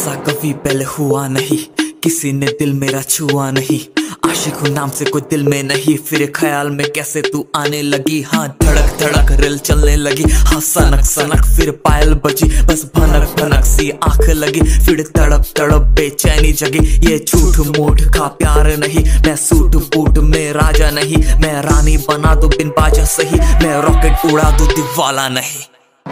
ऐसा कभी पहले हुआ नहीं, किसी ने दिल मेरा छुआ नहीं। आशिक हूँ नाम से कोई दिल में नहीं, फिर ख्याल में कैसे तू आने लगी। हाँ धड़क धड़क रेल चलने लगी, हाँ सनक सनक फिर पायल बजी, बस भनक भनक सी आंख लगी, फिर तड़प तड़प बेचैनी जगी। ये झूठ मूठ का प्यार नहीं, मैं सूट बूट में राजा नहीं, मैं रानी बना दूं बिन बाजा सही, मैं रॉकेट उड़ा दूं दीवाला नहीं।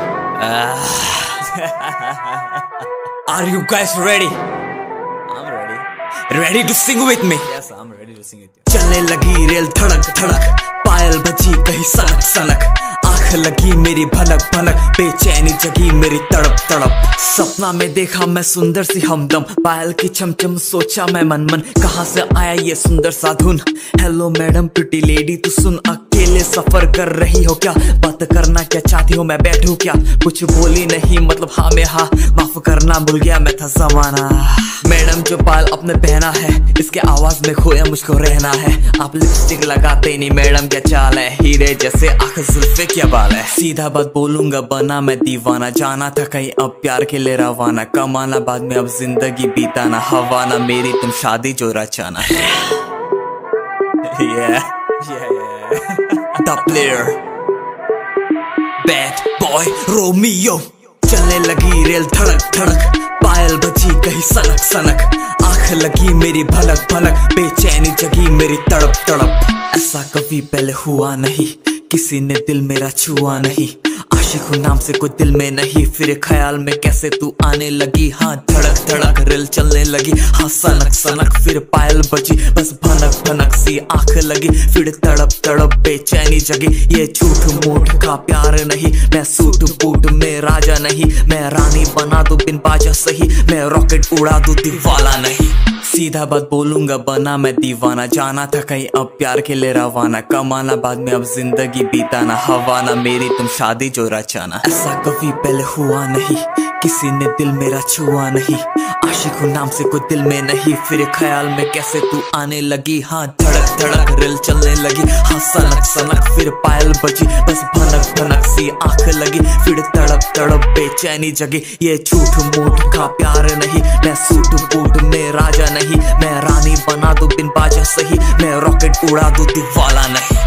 Are you guys ready? I'm ready. Ready to sing with me? Yes, I'm ready to sing with you. चलने लगी रेल धड़क धड़क, पायल बजी कहीं सनक सनक, आंख लगी मेरी भनक भनक, बेचैनी जगी मेरी तड़प तड़प। सपना में देखा मैं सुंदर सी हमदम, पायल की चमचम सोचा मैं मन मन, कहाँ से आया ये सुंदर सा धुन। हेलो मैडम प्रिटी लेडी तू सुन, अकेले सफर कर रही हो क्या, बात करना क्या चाहती हो, मैं बैठूं क्या। कुछ बोली नहीं मतलब हाँ में हाँ, माफ करना भूल गया मैं था जमाना। मैडम जो पायल अपने पहना है, इसके आवाज में खोया मुझको रहना है। आप लिपस्टिक लगाते नहीं मैडम क्या चाल है, हीरे जैसे आंख जुल्फे क्या बाल है। सीधा बात बोलूंगा बना मैं दीवाना, जाना था कहीं अब प्यार के लिए रवाना, कमाना बाद में अब जिंदगी बीताना, हवाना मेरी तुम शादी जो रचाना है। The player, bad boy Romeo। चलने लगी रेल धड़क धड़क, पायल बजी कहीं सनक सनक, आंख लगी मेरी भनक भनक, बेचैनी जगी मेरी तड़प तड़प। ऐसा कभी पहले हुआ नहीं, किसी ने दिल मेरा छुआ नहीं। आशिक हूँ नाम से कोई दिल में नहीं, फिर ख्याल में कैसे तू आने लगी। हाँ धड़क धड़क रेल चलने लगी, हाँ सनक सनक फिर पायल बजी, बस भनक भनक सी आंख लगी, फिर तड़प तड़प बेचैनी जगी। ये झूठ मूठ का प्यार नहीं, मैं सूट बूट में राजा नहीं, मैं रानी बना दूं बिन बाजा सही, मैं रॉकेट उड़ा दूं दीवाला नहीं। सीधा बात बोलूंगा बना मैं दीवाना, जाना था कहीं अब प्यार के लिए रवाना, कमाना बाद में अब जिंदगी बीताना, हवाना मेरी तुम शादी जो रचाना। ऐसा कभी पहले हुआ नहीं, किसी ने दिल मेरा छुआ नहीं। आशिक हूँ नाम से कोई दिल में नहीं, फिर ख्याल में कैसे तू आने लगी। हाँ धड़क धड़क रेल चलने लगी, हाँ सनक सनक फिर पायल बजी, बस भनक भनक सी आंख लगी, फिर तड़प तड़प बेचैनी जगी। ये झूठ मूठ का प्यार नहीं, मैं सूट बूट में राजा नहीं, मैं रानी बना दूं बिन बाजा सही, मैं रॉकेट उड़ा दूं दीवाला नहीं।